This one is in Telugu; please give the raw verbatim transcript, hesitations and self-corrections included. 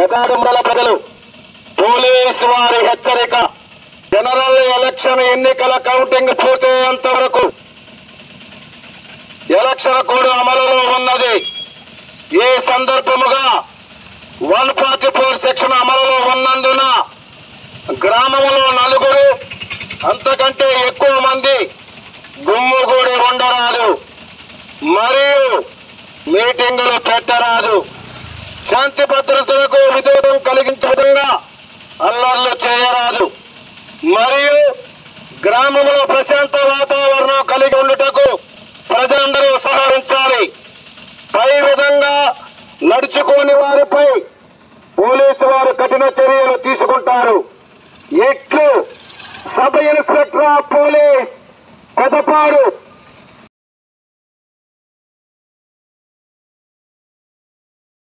పెదాడుమల ప్రజలు పోలీసు వారి హెచ్చరిక, జనరల్ ఎలక్షన్ ఎన్నికల కౌంటింగ్ పూర్తయ్యేంత వరకు ఎలక్షన్ కోడ్ అమలులో ఉన్నది. ఈ సందర్భముగా వన్ ఫార్టీ ఫోర్ సెక్షన్ అమలులో ఉన్నందున గ్రామంలో నలుగురు అంతకంటే ఎక్కువ మంది గుమ్ముగూడి ఉండరాదు, మరియు మీటింగులు పెట్టరాదు. శాంతి భద్రతలకు విరోధం కలిగించే విధంగా అల్లర్లు చేయరాదు, మరియు గ్రామంలో ప్రశాంత వాతావరణం కలిగి ఉండుటకు ప్రజలందరూ సహకరించాలి. పై విధంగా నడుచుకోని వారిపై పోలీసు వారు కఠిన చర్యలు తీసుకుంటారు. ఇట్లు sub inspector of police Pedapadu